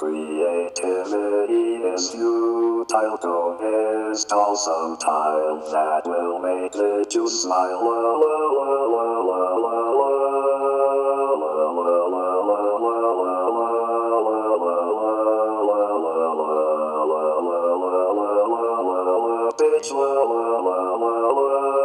Creativity is futile, code is dull sometimes. That will make the juice smile. La, la, la, la, la, la, la. La, la, la, la, la, la, la, la, la, bitch, la, la, la, la, la.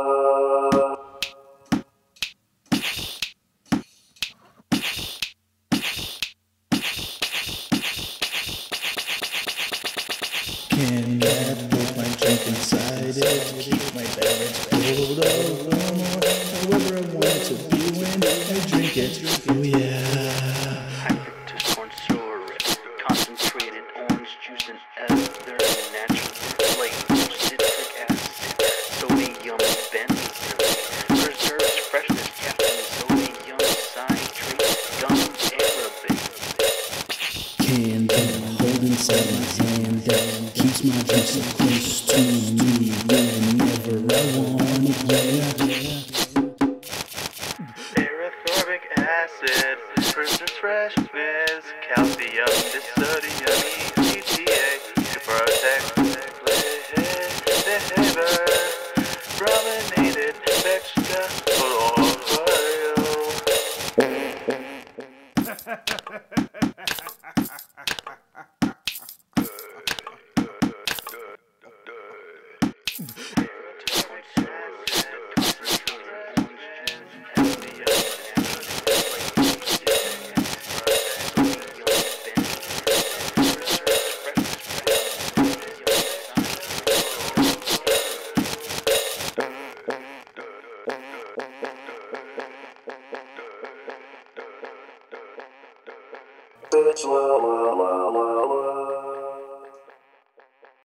Can that put my drink inside it? Keep my balance pulled over more. However I want it to be when I drink it. Oh yeah. High fructose corn syrup, concentrated orange juice and other natural flavors, citric acid, sodium benzoate, preserves freshness, caffeine, sodium citrate, gum arabic. Candy hold inside my hand that keeps my drink so close to me whenever I want it. Erythrobic acid, preserves freshness, calcium, sodium, EPA, to protect liver, brominated vegetable oil. Bitch, la, la, la, la, la.